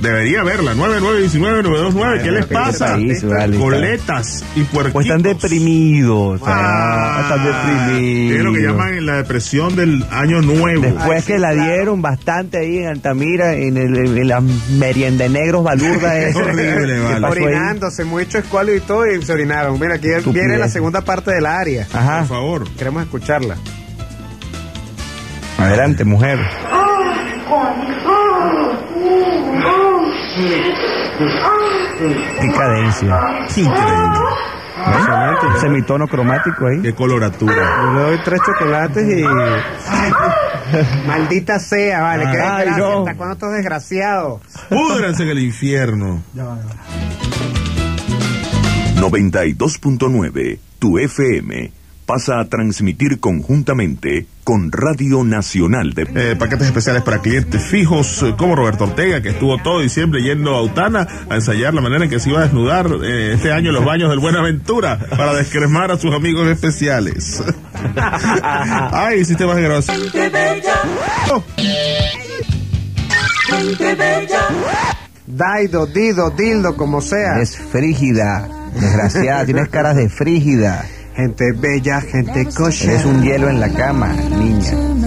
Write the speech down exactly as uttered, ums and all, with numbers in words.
Debería verla, nueve nueve uno nueve nueve dos nueve. ¿Qué les pasa? País, vale, Coletas y puerquitos. Pues están deprimidos. Ah, están deprimidos. Es lo que llaman la depresión del año nuevo. Después Ay, que sí, la claro. dieron bastante ahí en Altamira, en, el, en la merienda negros balurda esa. Horrible, vale. ¿Qué pasó ahí? Orinándose, mucho escualo y todo, y se orinaron. Mira, aquí Estupidez. viene la segunda parte del área. Ajá. Por favor. Queremos escucharla. Adelante, mujer. Qué cadencia. Qué increíble. Impresionante. Un semitono cromático ahí. Qué coloratura. Yo le doy tres chocolates y... Maldita sea, vale. Qué Ay, desgracia. no. ¿Hasta cuándo estos desgraciados? Púdranse en el infierno. noventa y dos punto nueve, tu F M, pasa a transmitir conjuntamente con Radio Nacional de... Eh, paquetes especiales para clientes fijos, eh, como Roberto Ortega, que estuvo todo diciembre yendo a Autana a ensayar la manera en que se iba a desnudar eh, este año en los baños del Buenaventura para descremar a sus amigos especiales. Ay, sistemas de grabación. Oh. Daido, Dido, Dildo, como sea. Es frígida, desgraciada, tienes caras de frígida. Gente bella, gente kosher. Eres un hielo en la cama, niña.